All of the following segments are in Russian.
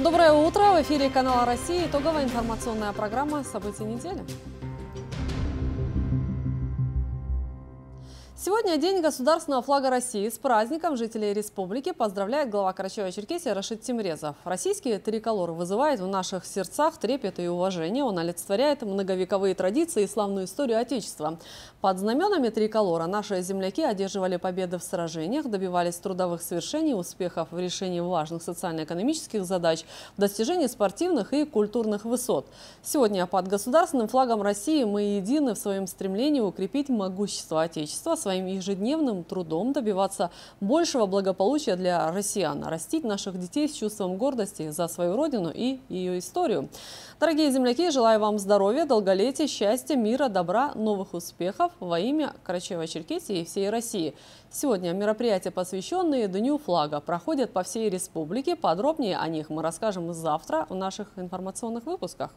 Доброе утро! В эфире канала «Россия». Итоговая информационная программа «События недели». Сегодня День государственного флага России. С праздником жителей республики поздравляет глава Карачаево-Черкесии Рашид Тимрезов. Российский триколор вызывает в наших сердцах трепет и уважение. Он олицетворяет многовековые традиции и славную историю Отечества. Под знаменами триколора наши земляки одерживали победы в сражениях, добивались трудовых свершений, успехов в решении важных социально-экономических задач, в достижении спортивных и культурных высот. Сегодня под государственным флагом России мы едины в своем стремлении укрепить могущество Отечества, своим ежедневным трудом добиваться большего благополучия для россиян, растить наших детей с чувством гордости за свою родину и ее историю. Дорогие земляки, желаю вам здоровья, долголетия, счастья, мира, добра, новых успехов во имя Карачаево-Черкесии и всей России. Сегодня мероприятия, посвященные Дню флага, проходят по всей республике. Подробнее о них мы расскажем завтра в наших информационных выпусках.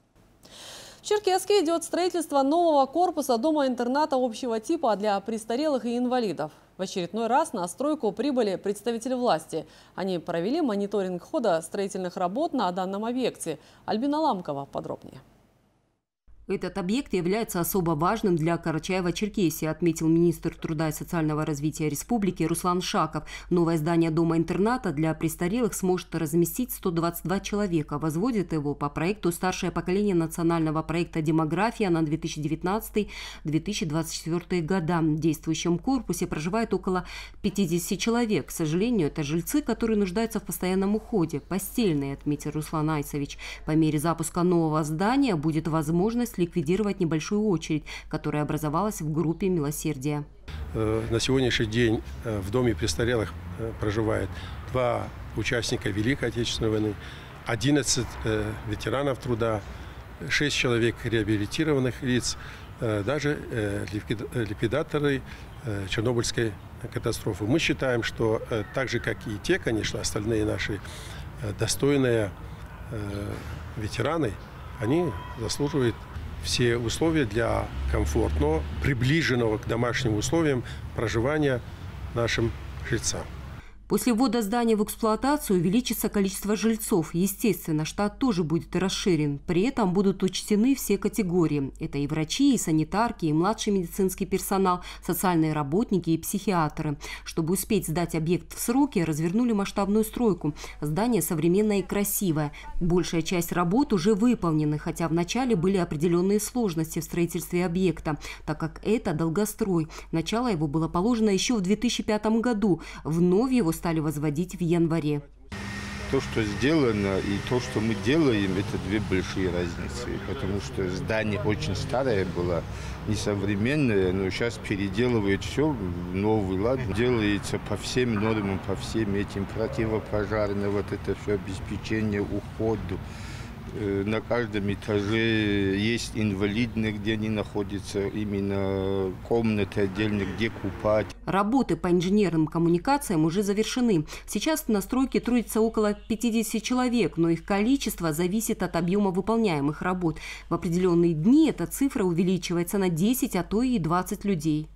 В Черкесске идет строительство нового корпуса дома-интерната общего типа для престарелых и инвалидов. В очередной раз на стройку прибыли представители власти. Они провели мониторинг хода строительных работ на данном объекте. Альбина Ламкова подробнее. Этот объект является особо важным для Карачаева-Черкесии, отметил министр труда и социального развития республики Руслан Шаков. Новое здание дома-интерната для престарелых сможет разместить 122 человека. Возводит его по проекту «Старшее поколение национального проекта «Демография» на 2019-2024 года». В действующем корпусе проживает около 50 человек. К сожалению, это жильцы, которые нуждаются в постоянном уходе. Постельные, отметил Руслан Айсович. По мере запуска нового здания будет возможность ликвидировать небольшую очередь, которая образовалась в группе «Милосердие». На сегодняшний день в доме престарелых проживает 2 участника Великой Отечественной войны, 11 ветеранов труда, 6 человек реабилитированных лиц, даже ликвидаторы Чернобыльской катастрофы. Мы считаем, что так же, как и те, конечно, остальные наши достойные ветераны, они заслуживают все условия для комфортного, приближенного к домашним условиям проживания нашим жильцам. После ввода здания в эксплуатацию увеличится количество жильцов. Естественно, штат тоже будет расширен. При этом будут учтены все категории. Это и врачи, и санитарки, и младший медицинский персонал, социальные работники и психиатры. Чтобы успеть сдать объект в сроки, развернули масштабную стройку. Здание современное и красивое. Большая часть работ уже выполнены, хотя вначале были определенные сложности в строительстве объекта, так как это долгострой. Начало его было положено еще в 2005 году. Вновь его стали возводить в январе. То, что сделано, и то, что мы делаем, это 2 большие разницы. Потому что здание очень старое было, несовременное, но сейчас переделывает все в новый лад. Делается по всем нормам, по всем этим противопожарным, вот это все обеспечение уходу. На каждом этаже есть инвалидные, где они находятся, именно комнаты отдельно, где купать. Работы по инженерным коммуникациям уже завершены. Сейчас на стройке трудится около 50 человек, но их количество зависит от объема выполняемых работ. В определенные дни эта цифра увеличивается на 10, а то и 20 людей.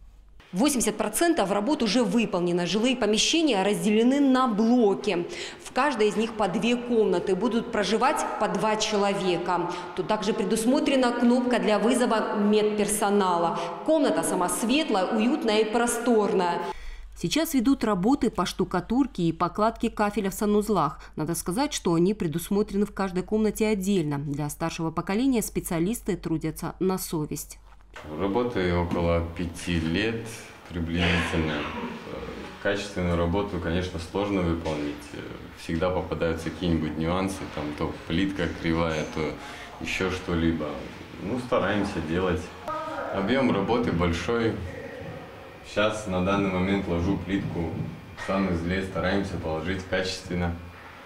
80% работ уже выполнено. Жилые помещения разделены на блоки. В каждой из них по 2 комнаты. Будут проживать по 2 человека. Тут также предусмотрена кнопка для вызова медперсонала. Комната сама светлая, уютная и просторная. Сейчас ведут работы по штукатурке и покладке кафеля в санузлах. Надо сказать, что они предусмотрены в каждой комнате отдельно. Для старшего поколения специалисты трудятся на совесть. Работаю около 5 лет приблизительно. Качественную работу, конечно, сложно выполнить. Всегда попадаются какие-нибудь нюансы, там то плитка кривая, то еще что-либо. Ну, стараемся делать. Объем работы большой. Сейчас на данный момент ложу плитку в санузле, стараемся положить качественно.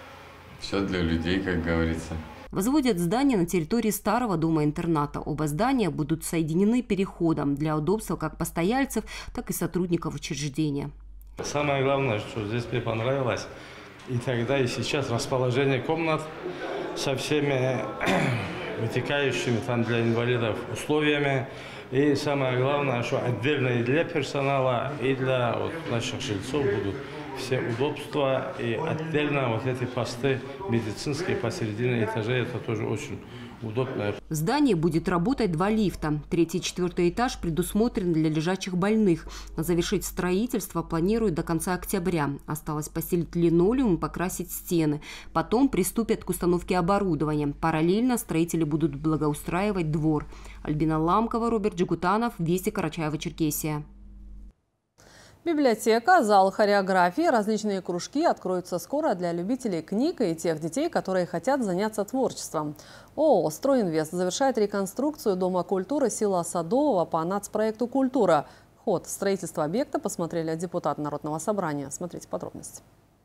Все для людей, как говорится. Возводят здание на территории старого дома-интерната. Оба здания будут соединены переходом для удобства как постояльцев, так и сотрудников учреждения. Самое главное, что здесь мне понравилось, и тогда, и сейчас расположение комнат со всеми вытекающими там для инвалидов условиями. И самое главное, что отдельно и для персонала, и для наших жильцов будут все удобства. И отдельно вот эти посты медицинские посередине этажей, это тоже очень удобно. В здании будет работать 2 лифта. 3-й и 4-й этаж предусмотрен для лежачих больных. Завершить строительство планируют до конца октября. Осталось постелить линолеум и покрасить стены. Потом приступят к установке оборудования. Параллельно строители будут благоустраивать двор. Альбина Ламкова, Роберт Джигутанов, Вести, Карачаево-Черкесия. Библиотека, зал хореографии, различные кружки откроются скоро для любителей книг и тех детей, которые хотят заняться творчеством. ООО «Стройинвест» завершает реконструкцию Дома культуры села Садового по нацпроекту «Культура». Ход строительства объекта посмотрели депутаты Народного собрания. Смотрите подробности.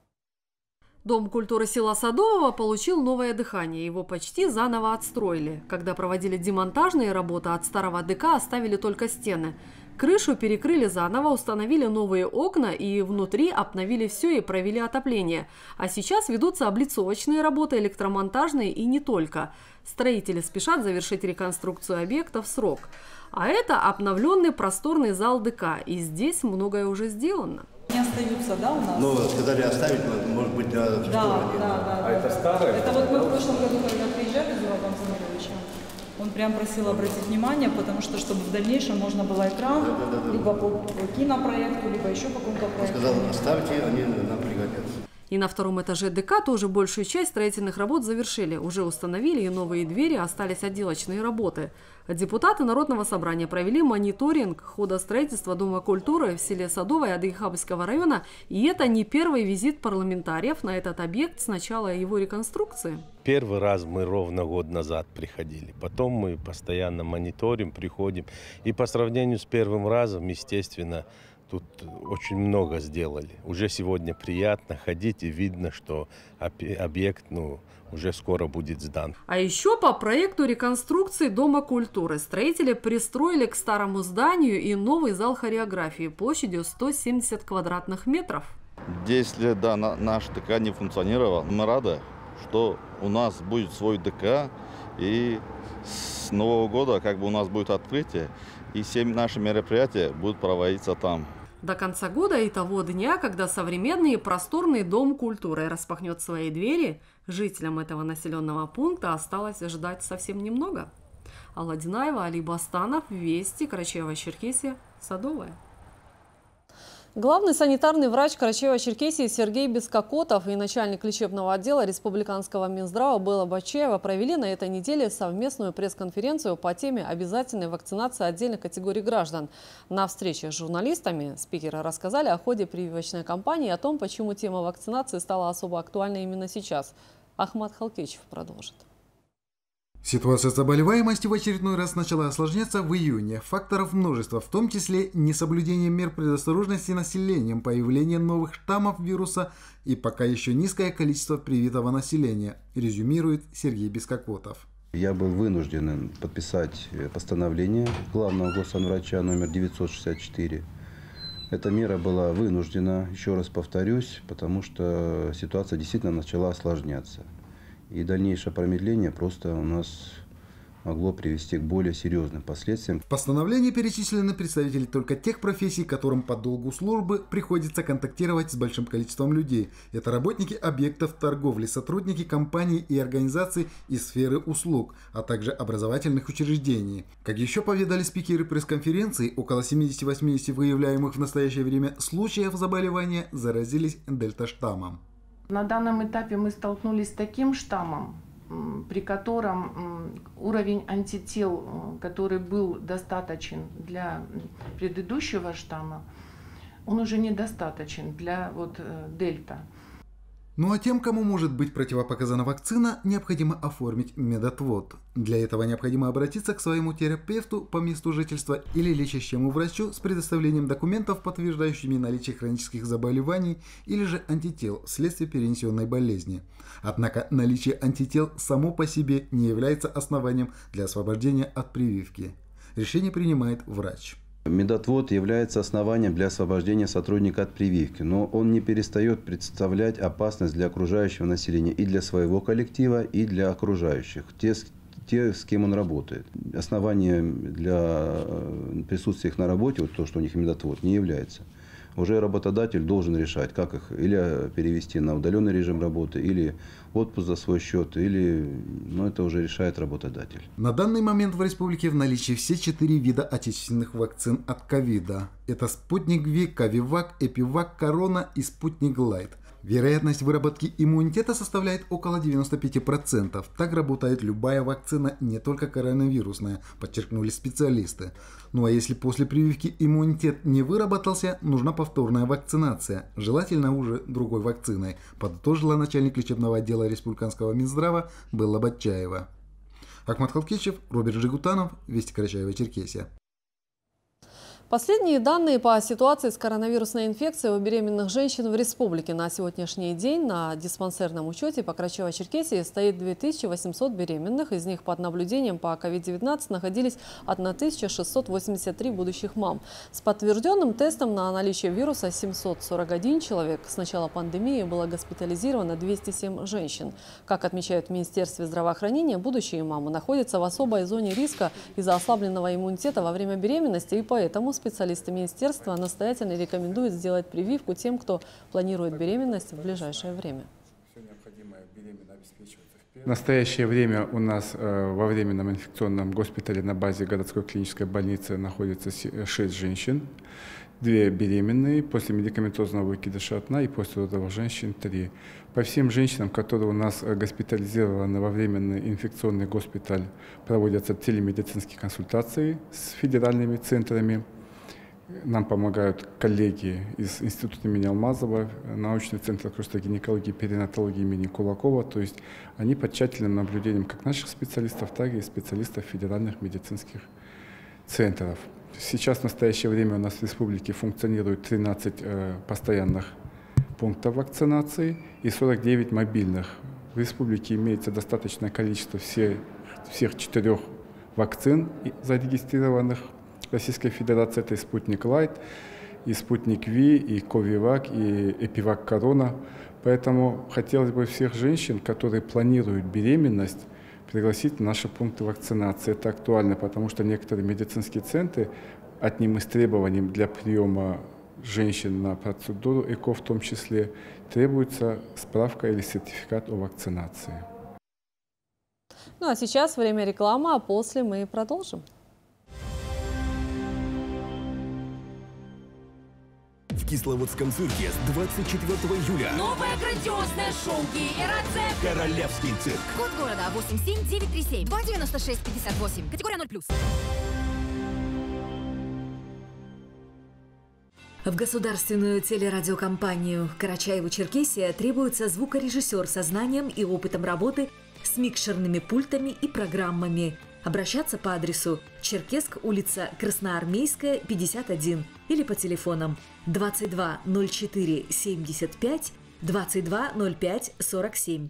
Дом культуры села Садового получил новое дыхание. Его почти заново отстроили. Когда проводили демонтажные работы, от старого ДК оставили только стены. Крышу перекрыли заново, установили новые окна и внутри обновили все и провели отопление. А сейчас ведутся облицовочные работы, электромонтажные и не только. Строители спешат завершить реконструкцию объекта в срок. А это обновленный просторный зал ДК. И здесь многое уже сделано. Не остаются, да, у нас? Ну, сказали оставить, может быть, для... Да. А это старое? Это вот мы в прошлом году, когда приезжали с Юром Замировичем, он прям просил обратить внимание, потому что, чтобы в дальнейшем можно было экран, либо по кинопроекту, либо еще по какому-то проекту. Он сказал, оставьте, они нам пригодятся. И на втором этаже ДК тоже большую часть строительных работ завершили. Уже установили и новые двери, остались отделочные работы. Депутаты Народного собрания провели мониторинг хода строительства Дома культуры в селе Садовое Адыгейского района. И это не первый визит парламентариев на этот объект с начала его реконструкции. Первый раз мы ровно год назад приходили. Потом мы постоянно мониторим, приходим. И по сравнению с первым разом, естественно, тут очень много сделали. Уже сегодня приятно ходить и видно, что объект уже скоро будет сдан. А еще по проекту реконструкции Дома культуры строители пристроили к старому зданию и новый зал хореографии площадью 170 квадратных метров. 10 лет, да, наш ДК не функционировал. Мы рады, что у нас будет свой ДК, и с Нового года у нас будет открытие, и все наши мероприятия будут проводиться там. До конца года и того дня, когда современный и просторный Дом культуры распахнет свои двери, жителям этого населенного пункта осталось ждать совсем немного. Алла Динаева, Али Бастанов, Вести, Карачаево-Черкесия, Садовое. Главный санитарный врач Карачаево-Черкесии Сергей Бескокотов и начальник лечебного отдела Республиканского Минздрава Белла Бачеева провели на этой неделе совместную пресс-конференцию по теме обязательной вакцинации отдельных категорий граждан. На встрече с журналистами спикеры рассказали о ходе прививочной кампании и о том, почему тема вакцинации стала особо актуальной именно сейчас. Ахмат Халкечев продолжит. Ситуация с заболеваемостью в очередной раз начала осложняться в июне. Факторов множество, в том числе несоблюдение мер предосторожности населением, появление новых штаммов вируса и пока еще низкое количество привитого населения, резюмирует Сергей Бескокотов. Я был вынужден подписать постановление главного госсанврача номер 964. Эта мера была вынуждена, еще раз повторюсь, потому что ситуация действительно начала осложняться. И дальнейшее промедление просто у нас могло привести к более серьезным последствиям. В постановлении перечислены представители только тех профессий, которым по долгу службы приходится контактировать с большим количеством людей. Это работники объектов торговли, сотрудники компаний и организаций из сферы услуг, а также образовательных учреждений. Как еще поведали спикеры пресс-конференции, около 70-80 выявляемых в настоящее время случаев заболевания заразились дельта-штаммом. На данном этапе мы столкнулись с таким штаммом, при котором уровень антител, который был достаточен для предыдущего штамма, он уже недостаточен для дельта. Ну а тем, кому может быть противопоказана вакцина, необходимо оформить медотвод. Для этого необходимо обратиться к своему терапевту по месту жительства или лечащему врачу с предоставлением документов, подтверждающими наличие хронических заболеваний или же антител вследствие перенесенной болезни. Однако наличие антител само по себе не является основанием для освобождения от прививки. Решение принимает врач. Медотвод является основанием для освобождения сотрудника от прививки, но он не перестает представлять опасность для окружающего населения и для своего коллектива, и для окружающих, те, с кем он работает. Основанием для присутствия их на работе, то, что у них медотвод, не является. уже работодатель должен решать, как их или перевести на удаленный режим работы, или отпуск за свой счет, или, это уже решает работодатель. На данный момент в республике в наличии все 4 вида отечественных вакцин от ковида. Это Спутник Ви, Ковивак, Эпивак, Корона и Спутник Лайт. Вероятность выработки иммунитета составляет около 95%. Так работает любая вакцина, не только коронавирусная, подчеркнули специалисты. Ну а если после прививки иммунитет не выработался, нужна повторная вакцинация, желательно уже другой вакциной, подытожила начальник лечебного отдела республиканского Минздрава Белла Батчаева. Ахмат Халкичев, Роберт Жигутанов, Вести Карачаево-Черкесия. Последние данные по ситуации с коронавирусной инфекцией у беременных женщин в республике. На сегодняшний день на диспансерном учете по Карачаево-Черкесии стоит 2800 беременных. Из них под наблюдением по COVID-19 находились 1683 будущих мам. С подтвержденным тестом на наличие вируса 741 человек. С начала пандемии было госпитализировано 207 женщин. Как отмечают в Министерстве здравоохранения, будущие мамы находятся в особой зоне риска из-за ослабленного иммунитета во время беременности, и поэтому специалисты министерства настоятельно рекомендуют сделать прививку тем, кто планирует беременность в ближайшее время. В настоящее время у нас во временном инфекционном госпитале на базе городской клинической больницы находится 6 женщин, 2 беременные, после медикаментозного выкидыша 1 и после родовых женщин 3. По всем женщинам, которые у нас госпитализированы во временный инфекционный госпиталь, проводятся телемедицинские консультации с федеральными центрами. Нам помогают коллеги из Института имени Алмазова, научный центр акушерства гинекологии и перинатологии имени Кулакова. То есть они под тщательным наблюдением как наших специалистов, так и специалистов федеральных медицинских центров. Сейчас в настоящее время у нас в республике функционирует 13 постоянных пунктов вакцинации и 49 мобильных. В республике имеется достаточное количество всех 4 вакцин зарегистрированных. Российской Федерации это и Спутник Лайт, и Спутник Ви, и Ковивак, и Эпивак Корона. Поэтому хотелось бы всех женщин, которые планируют беременность, пригласить в наши пункты вакцинации. Это актуально, потому что некоторые медицинские центры одним из требований для приема женщин на процедуру ЭКО в том числе требуется справка или сертификат о вакцинации. Ну а сейчас время рекламы, а после мы продолжим. В Кисловодском цирке с 24 июля. Новое грандиозное шоу ГРАЦ. Королевский цирк. Код города 87937 29658. Категория 0+. В государственную телерадиокомпанию «Карачаево-Черкесия» требуется звукорежиссер со знанием и опытом работы с микшерными пультами и программами. Обращаться по адресу Черкесск, улица Красноармейская, 51 или по телефонам 22 04 75 22 05 47.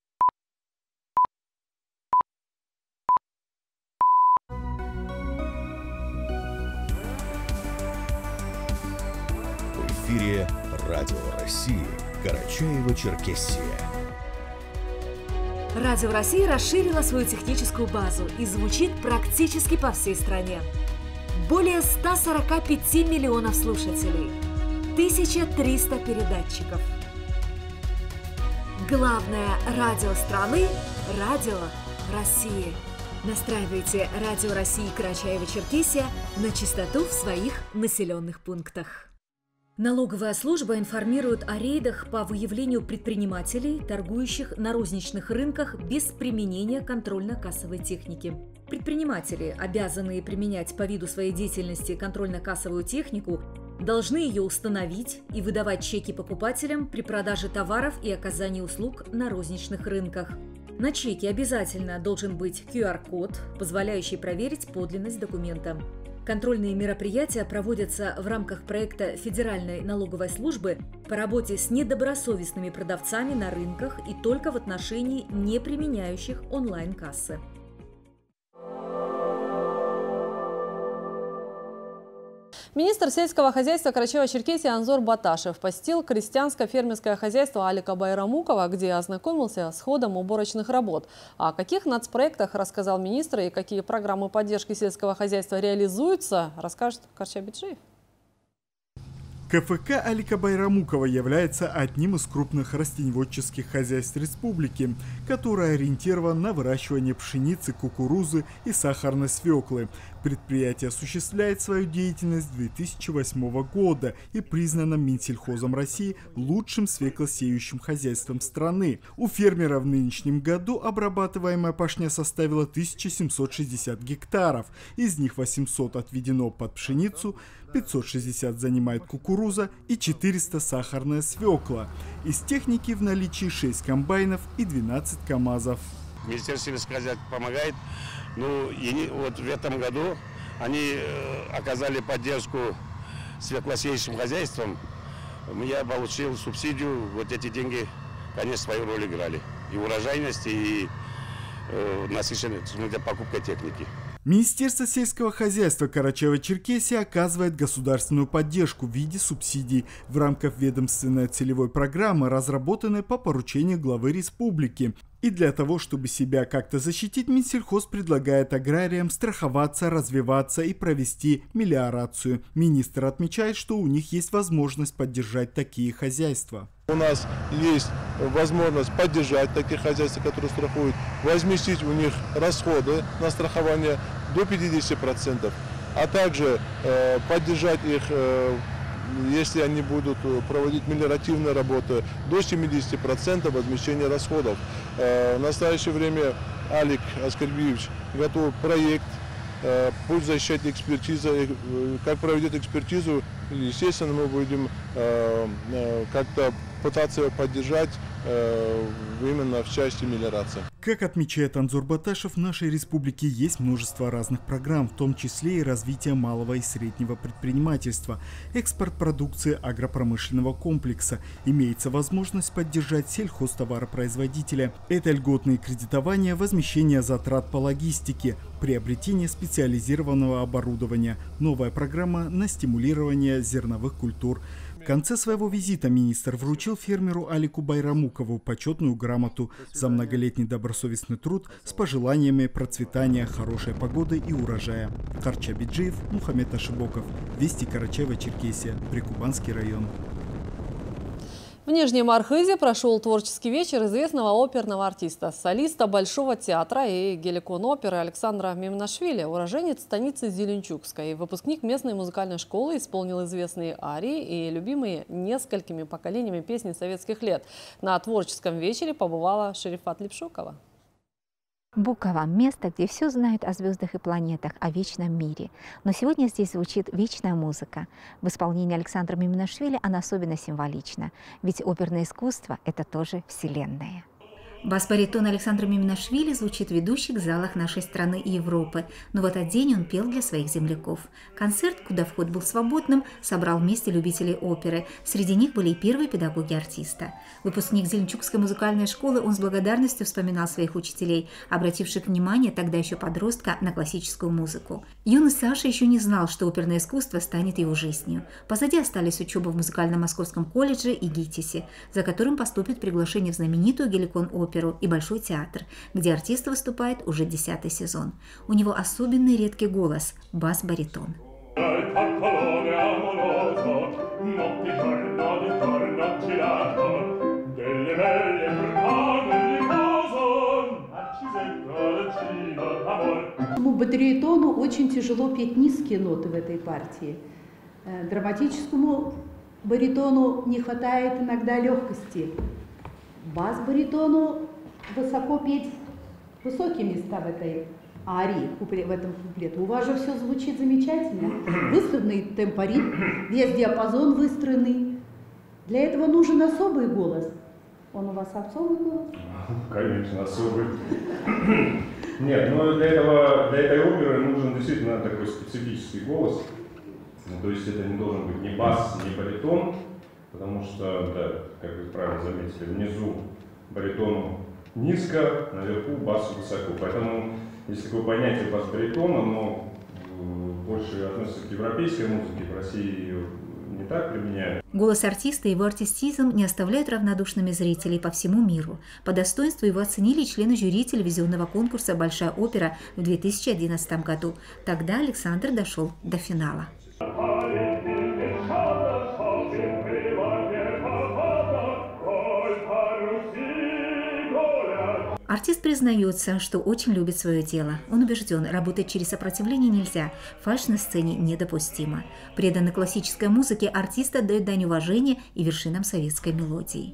В эфире Радио России Карачаево-Черкесия. Радио России расширило свою техническую базу и звучит практически по всей стране. Более 145 миллионов слушателей, 1300 передатчиков. Главное радио страны – Радио России. Настраивайте Радио России Карачаево-Черкесия на частоту в своих населенных пунктах. Налоговая служба информирует о рейдах по выявлению предпринимателей, торгующих на розничных рынках без применения контрольно-кассовой техники. Предприниматели, обязанные применять по виду своей деятельности контрольно-кассовую технику, должны ее установить и выдавать чеки покупателям при продаже товаров и оказании услуг на розничных рынках. На чеке обязательно должен быть QR-код, позволяющий проверить подлинность документа. Контрольные мероприятия проводятся в рамках проекта Федеральной налоговой службы по работе с недобросовестными продавцами на рынках и только в отношении не применяющих онлайн-кассы. Министр сельского хозяйства Карачаево-Черкесии Анзор Баташев посетил крестьянско-фермерское хозяйство Алика Байрамукова, где ознакомился с ходом уборочных работ. О каких нацпроектах рассказал министр и какие программы поддержки сельского хозяйства реализуются, расскажет Карча Биджиев. КФК Алика Байрамукова является одним из крупных растениеводческих хозяйств республики, которое ориентировано на выращивание пшеницы, кукурузы и сахарной свеклы. Предприятие осуществляет свою деятельность с 2008 года и признано Минсельхозом России лучшим свеклосеющим хозяйством страны. У фермера в нынешнем году обрабатываемая пашня составила 1760 гектаров, из них 800 отведено под пшеницу, 560 занимает кукуруза и 400 сахарная свекла. Из техники в наличии 6 комбайнов и 12 КАМАЗов. Министерство сельского хозяйства помогает. Ну, и вот в этом году они оказали поддержку свеклосеющим хозяйствам. Я получил субсидию, вот эти деньги, конечно, свою роль играли. И урожайность, и насыщенность для покупки техники. Министерство сельского хозяйства Карачаево-Черкесии оказывает государственную поддержку в виде субсидий в рамках ведомственной целевой программы, разработанной по поручению главы республики. И для того, чтобы себя как-то защитить, Минсельхоз предлагает аграриям страховаться, развиваться и провести мелиорацию. Министр отмечает, что у них есть возможность поддержать такие хозяйства. У нас есть возможность поддержать такие хозяйства, которые страхуют, возместить у них расходы на страхование до 50%, а также поддержать их, если они будут проводить мелиоративные работы, до 70% возмещения расходов. В настоящее время Алик Аскербиевич готовит проект, пусть защищать экспертизу, как проведет экспертизу, естественно, мы будем как-то пытаться поддержать именно в части мелиорации. Как отмечает Анзор Баташев, в нашей республике есть множество разных программ, в том числе и развитие малого и среднего предпринимательства, экспорт продукции агропромышленного комплекса. Имеется возможность поддержать сельхозтоваропроизводителя. Это льготные кредитования, возмещение затрат по логистике, приобретение специализированного оборудования, новая программа на стимулирование зерновых культур. В конце своего визита министр вручил фермеру Алику Байрамукову почетную грамоту за многолетний добросовестный труд с пожеланиями процветания, хорошей погоды и урожая. Харча Биджиев, Мухаммед Ашибоков. Вести, Карачаево-Черкесия, Прикубанский район. В Нижнем Архизе прошел творческий вечер известного оперного артиста, солиста Большого театра и геликон оперы Александра Мимнашвили, уроженец станицы Зеленчукской. Выпускник местной музыкальной школы исполнил известные арии и любимые несколькими поколениями песни советских лет. На творческом вечере побывала Шерифат Липшукова. Буково – место, где все знают о звездах и планетах, о вечном мире. Но сегодня здесь звучит вечная музыка. В исполнении Александра Мимнашвили она особенно символична, ведь оперное искусство – это тоже вселенная. Бас-баритон Александра Мимнашвили звучит в ведущих залах нашей страны и Европы, но в этот день он пел для своих земляков. Концерт, куда вход был свободным, собрал вместе любителей оперы. Среди них были и первые педагоги артиста. Выпускник Зеленчукской музыкальной школы, он с благодарностью вспоминал своих учителей, обративших внимание тогда еще подростка на классическую музыку. Юный Саша еще не знал, что оперное искусство станет его жизнью. Позади остались учеба в музыкальном Московском колледже и ГИТИСе, за которым поступит приглашение в знаменитую геликон-оперу и Большой театр, где артист выступает уже 10-й сезон. У него особенный редкий голос – бас-баритон. Баритону очень тяжело петь низкие ноты в этой партии. Драматическому баритону не хватает иногда легкости. Бас-баритону высоко петь высокие места в этой арии, в этом куплете. У вас же все звучит замечательно. Выстроенный темпоритм, весь диапазон выстроенный. Для этого нужен особый голос. Он у вас особый голос? Конечно, особый. Нет, но для этой оперы нужен действительно такой специфический голос. То есть это не должен быть ни бас, ни баритон, потому что, да, как вы правильно заметили, внизу баритону низко, наверху басу высоко. Поэтому есть такое понятие бас-баритон, оно больше относится к европейской музыке, в России ее не так применяют. Голос артиста и его артистизм не оставляют равнодушными зрителей по всему миру. По достоинству его оценили члены жюри телевизионного конкурса «Большая опера» в 2011 году. Тогда Александр дошел до финала. Артист признается, что очень любит свое дело. Он убежден, работать через сопротивление нельзя, фальшь на сцене недопустимо. Преданный классической музыке, артист отдает дань уважения и вершинам советской мелодии.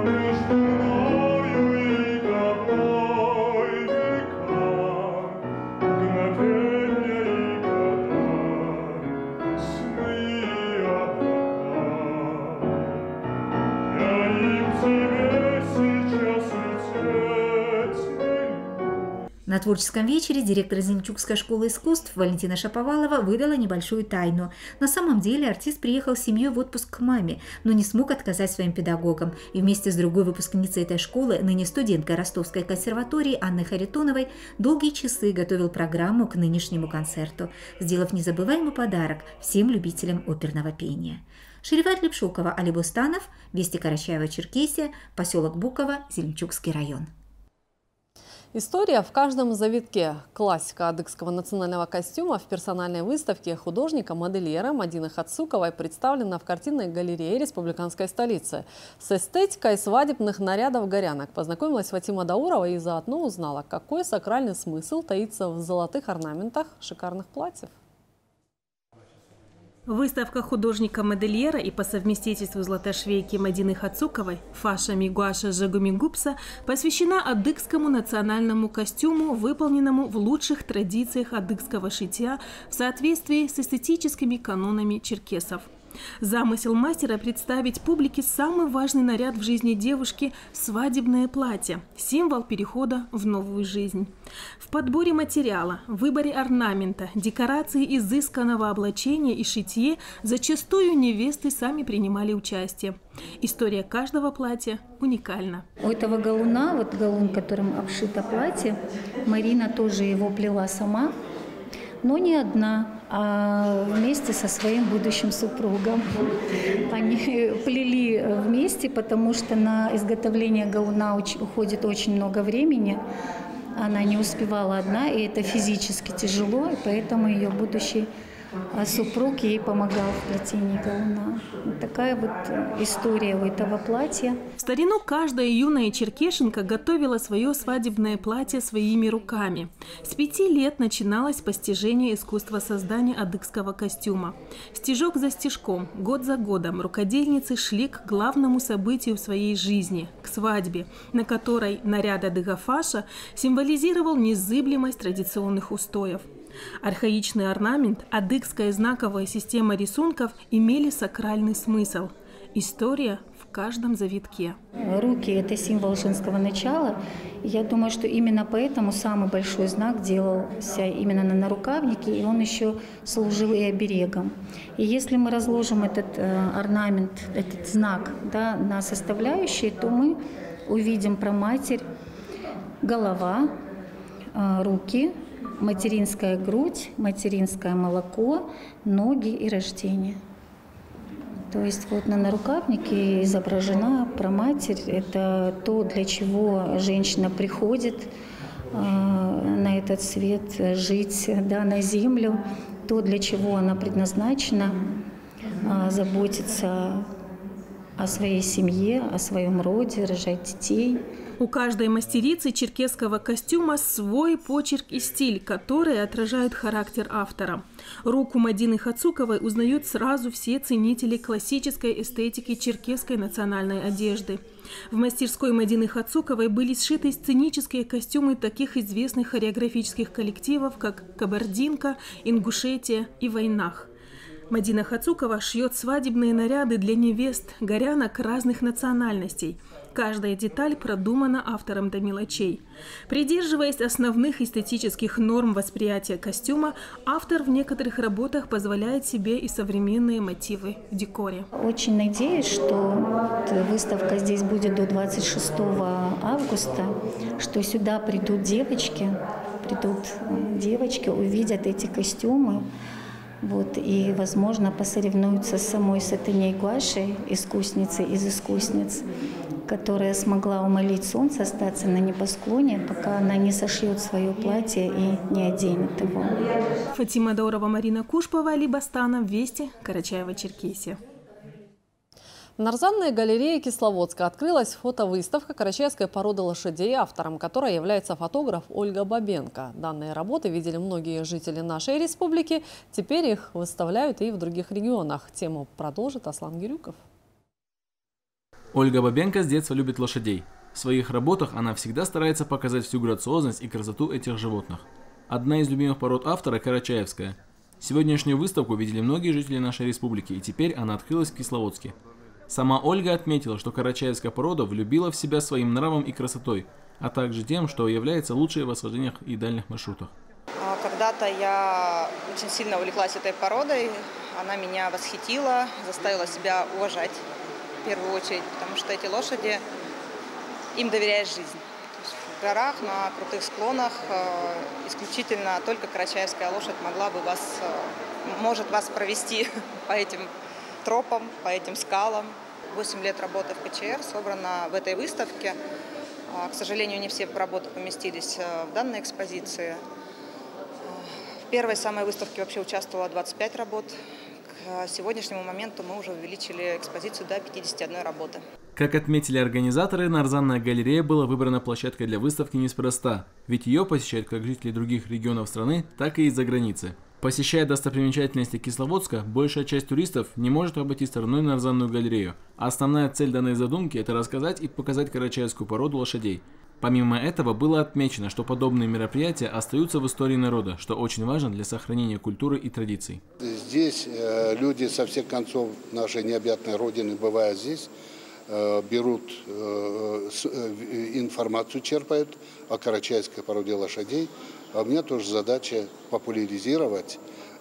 На творческом вечере директор Зеленчукской школы искусств Валентина Шаповалова выдала небольшую тайну. На самом деле артист приехал с семьей в отпуск к маме, но не смог отказать своим педагогам. И вместе с другой выпускницей этой школы, ныне студенткой Ростовской консерватории Анной Харитоновой, долгие часы готовил программу к нынешнему концерту, сделав незабываемый подарок всем любителям оперного пения. Шериват Лепшукова, Али Бустанов, Вести Карачаево-Черкесия, поселок Буково, Зеленчукский район. История в каждом завитке. Классика адыгского национального костюма в персональной выставке художника-модельера Мадины Хацуковой представлена в картинной галерее республиканской столицы. С эстетикой свадебных нарядов горянок познакомилась Фатима Даурова и заодно узнала, какой сакральный смысл таится в золотых орнаментах шикарных платьев. Выставка художника-модельера и по совместительству златошвейки Мадины Хацуковой «Фаша Мигуаша Жагумигупса» посвящена адыгскому национальному костюму, выполненному в лучших традициях адыгского шитья в соответствии с эстетическими канонами черкесов. Замысел мастера – представить публике самый важный наряд в жизни девушки – свадебное платье, символ перехода в новую жизнь. В подборе материала, выборе орнамента, декорации изысканного облачения и шитье зачастую невесты сами принимали участие. История каждого платья уникальна. У этого галуна, вот галун, которым обшито платье, Марина тоже его плела сама, но не одна, а вместе со своим будущим супругом. Они плели вместе, потому что на изготовление галуна уходит очень много времени. Она не успевала одна, и это физически тяжело, и поэтому ее будущий супруг ей помогал в плетении галуна. Вот такая вот история у этого платья. В старину каждая юная черкешенка готовила свое свадебное платье своими руками. С 5 лет начиналось постижение искусства создания адыгского костюма. Стежок за стежком, год за годом рукодельницы шли к главному событию в своей жизни – к свадьбе, на которой наряд адыга-фаша символизировал незыблемость традиционных устоев. Архаичный орнамент, адыгская знаковая система рисунков имели сакральный смысл. История в каждом завитке. Руки – это символ женского начала. Я думаю, что именно поэтому самый большой знак делался именно на нарукавнике, и он еще служил и оберегом. И если мы разложим этот орнамент, этот знак, да, на составляющие, то мы увидим проматерь, голова, руки, материнская грудь, материнское молоко, ноги и рождение. То есть вот на нарукавнике изображена проматерь. Это то, для чего женщина приходит на этот свет жить, да, на землю, то, для чего она предназначена, заботиться о своей семье, о своем роде, рожать детей. У каждой мастерицы черкесского костюма свой почерк и стиль, которые отражают характер автора. Руку Мадины Хацуковой узнают сразу все ценители классической эстетики черкесской национальной одежды. В мастерской Мадины Хацуковой были сшиты сценические костюмы таких известных хореографических коллективов, как «Кабардинка», «Ингушетия» и «Войнах». Мадина Хацукова шьет свадебные наряды для невест, горянок разных национальностей. Каждая деталь продумана автором до мелочей. Придерживаясь основных эстетических норм восприятия костюма, автор в некоторых работах позволяет себе и современные мотивы в декоре. Очень надеюсь, что выставка здесь будет до 26 августа, что сюда придут девочки, увидят эти костюмы. Вот, и, возможно, посоревнуются с самой Сатыней Гуашей, искусницей из искусниц, которая смогла умолить солнце остаться на небосклоне, пока она не сошьет свое платье и не оденет его. Фатима Даурова, Марина Кушпова, Али Бустанов, Вести, Карачаево-Черкесия. В Нарзанной галерее Кисловодска открылась фотовыставка карачаевской породы лошадей, автором которой является фотограф Ольга Бабенко. Данные работы видели многие жители нашей республики. Теперь их выставляют и в других регионах. Тему продолжит Аслан Гирюков. Ольга Бабенко с детства любит лошадей. В своих работах она всегда старается показать всю грациозность и красоту этих животных. Одна из любимых пород автора – карачаевская. Сегодняшнюю выставку видели многие жители нашей республики, и теперь она открылась в Кисловодске. Сама Ольга отметила, что карачаевская порода влюбила в себя своим нравом и красотой, а также тем, что является лучшей в восхождениях и дальних маршрутах. Когда-то я очень сильно увлеклась этой породой, она меня восхитила, заставила себя уважать в первую очередь, потому что эти лошади, им доверяешь жизнь. В горах, на крутых склонах исключительно только карачаевская лошадь может вас провести по этим тропам, по этим скалам. 8 лет работы в КЧР собрано в этой выставке. К сожалению, не все работы поместились в данной экспозиции. В первой самой выставке вообще участвовало 25 работ. К сегодняшнему моменту мы уже увеличили экспозицию до 51 работы. Как отметили организаторы, Нарзанная галерея была выбрана площадкой для выставки неспроста, ведь ее посещают как жители других регионов страны, так и из-за границы. Посещая достопримечательности Кисловодска, большая часть туристов не может обойти стороной Нарзанную галерею, а основная цель данной задумки – это рассказать и показать карачаевскую породу лошадей. Помимо этого было отмечено, что подобные мероприятия остаются в истории народа, что очень важно для сохранения культуры и традиций. Здесь люди со всех концов нашей необъятной родины, бывая здесь, берут информацию, черпают о карачаевской породе лошадей. А у меня тоже задача популяризировать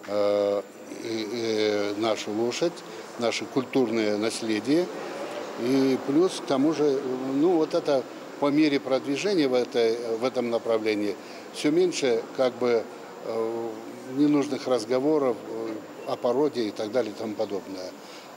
нашу лошадь, наше культурное наследие. И плюс к тому же, вот это по мере продвижения в этом направлении все меньше ненужных разговоров о породе и так далее и тому подобное.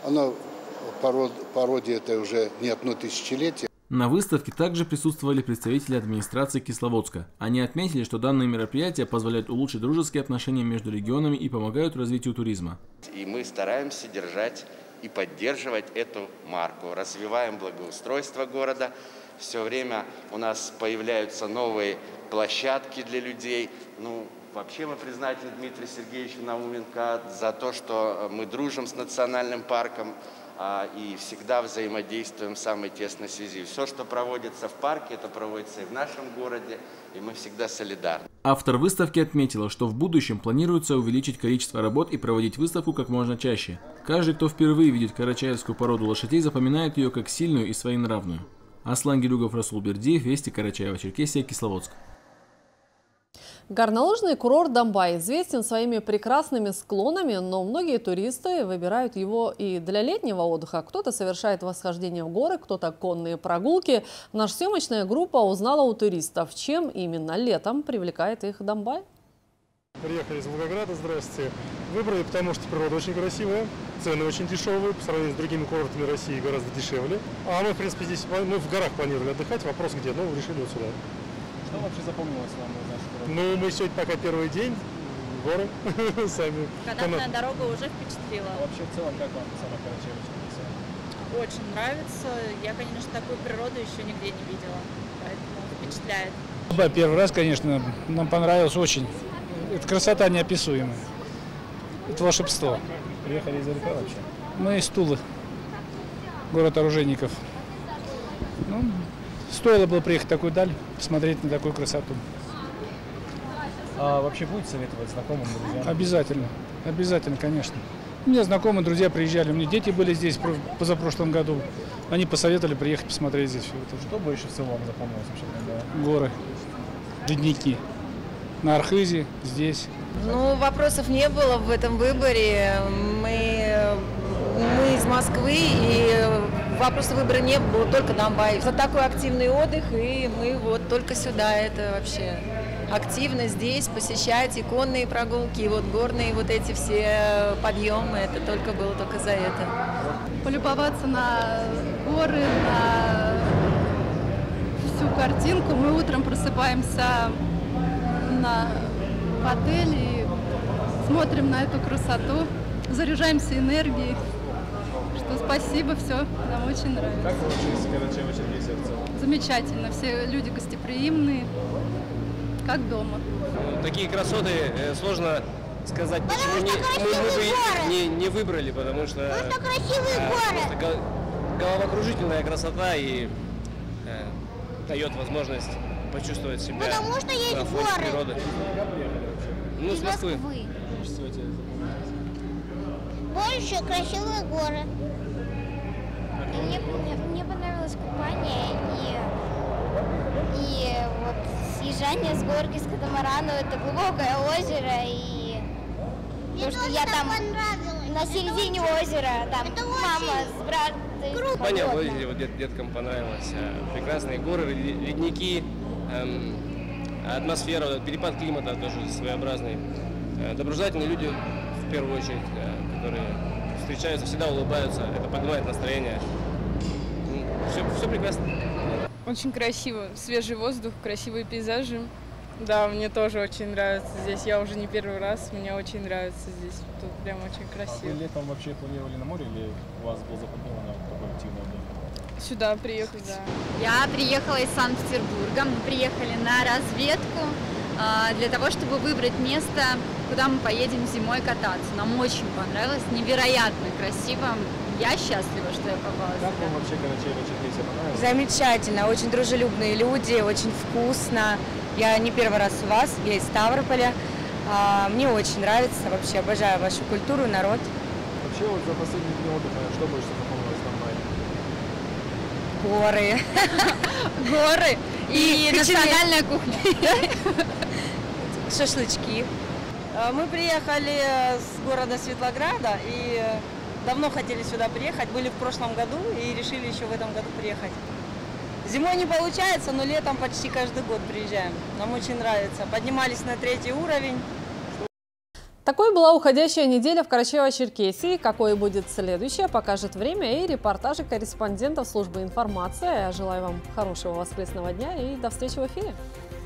Породе это уже не одно тысячелетие. На выставке также присутствовали представители администрации Кисловодска. Они отметили, что данные мероприятия позволяют улучшить дружеские отношения между регионами и помогают развитию туризма. И мы стараемся держать и поддерживать эту марку. Развиваем благоустройство города. Все время у нас появляются новые площадки для людей. Вообще мы признательны Дмитрию Сергеевичу Науменко за то, что мы дружим с национальным парком и всегда взаимодействуем в самой тесной связи. Все, что проводится в парке, это проводится и в нашем городе, и мы всегда солидарны. Автор выставки отметила, что в будущем планируется увеличить количество работ и проводить выставку как можно чаще. Каждый, кто впервые видит карачаевскую породу лошадей, запоминает ее как сильную и своенравную. Аслан Гирюков, Расул Бердиев, Вести, Карачаево-Черкесия, Кисловодск. Горнолыжный курорт Домбай известен своими прекрасными склонами, но многие туристы выбирают его и для летнего отдыха. Кто-то совершает восхождение в горы, кто-то конные прогулки. Наша съемочная группа узнала у туристов, чем именно летом привлекает их Домбай. Приехали из Волгограда, здравствуйте. Выбрали, потому что природа очень красивая, цены очень дешевые, по сравнению с другими курортами России гораздо дешевле. А мы, в принципе, здесь в горах планировали отдыхать, вопрос где, решили вот сюда. Что вообще запомнилось вам из нашего курорта? Мы сегодня пока первый день, горы сами. Канатная дорога уже впечатлила. Вообще, в целом, как вам сама Карачаево-Черкесия? Очень нравится. Я, конечно, такую природу еще нигде не видела, поэтому впечатляет. Да, первый раз, конечно, нам понравилось очень. Это красота неописуемая. Это волшебство. Приехали издалека вообще? Мы из Тулы, город оружейников. Стоило было приехать в такую даль, посмотреть на такую красоту. А вообще будете советовать знакомым, друзьям? Обязательно. Обязательно, конечно. У меня знакомые, друзья приезжали. У меня дети были здесь позапрошлом году. Они посоветовали приехать посмотреть здесь все это. Что больше всего вам запомнилось вообще? Горы, ледники. На Архизе, здесь. Вопросов не было в этом выборе. Мы из Москвы, и вопроса выбора не было, только Домбай. За такой активный отдых, и мы только сюда. Это вообще активно здесь посещать и конные прогулки, и горные эти все подъемы. Это было только за это. Полюбоваться на горы, на всю картинку. Мы утром просыпаемся в отеле и смотрим на эту красоту, заряжаемся энергией, Спасибо, все, нам очень нравится. Как вы учились в Карачаево-Черкесии в целом? Замечательно, все люди гостеприимные, как дома. Такие красоты сложно сказать, почему не выбрали, потому что красивые горы. Головокружительная красота и дает возможность почувствовать себя на фоне природы. Ну, с Москвы. Больше красивые горы. Мне понравилось купание и вот съезжание с горки с катамарану. Это глубокое озеро, и то, что я там на середине озера, там мама с братом. Купание в озере вот деткам понравилось. Прекрасные горы, ледники, атмосфера, перепад климата тоже своеобразный. Доброжелательные люди, в первую очередь, которые встречаются, всегда улыбаются, это поднимает настроение. Все прекрасно. Очень красиво, свежий воздух, красивые пейзажи. Да, мне тоже очень нравится здесь. Я уже не первый раз, мне очень нравится здесь. Тут прям очень красиво. А вы летом вообще планировали на море или у вас был запланирован такой активный отдых? Сюда приехать, да. Я приехала из Санкт-Петербурга. Мы приехали на разведку для того, чтобы выбрать место, куда мы поедем зимой кататься. Нам очень понравилось, невероятно красиво. Я счастлива, что я попала сюда. Как вам вообще Карачаево-Черкесия понравилось? Замечательно, очень дружелюбные люди, очень вкусно. Я не первый раз у вас, я из Ставрополя. Мне очень нравится, вообще обожаю вашу культуру, народ. Вообще вот за последние дни отдыха что больше запомнилось на мае? Горы. Горы и национальная кухня. Шашлычки. Мы приехали с города Светлограда и давно хотели сюда приехать. Были в прошлом году и решили еще в этом году приехать. Зимой не получается, но летом почти каждый год приезжаем. Нам очень нравится. Поднимались на 3-й уровень. Такой была уходящая неделя в Карачаево-Черкесии. Какой будет следующая, покажет время и репортажи корреспондентов службы информации. Я желаю вам хорошего воскресного дня и до встречи в эфире.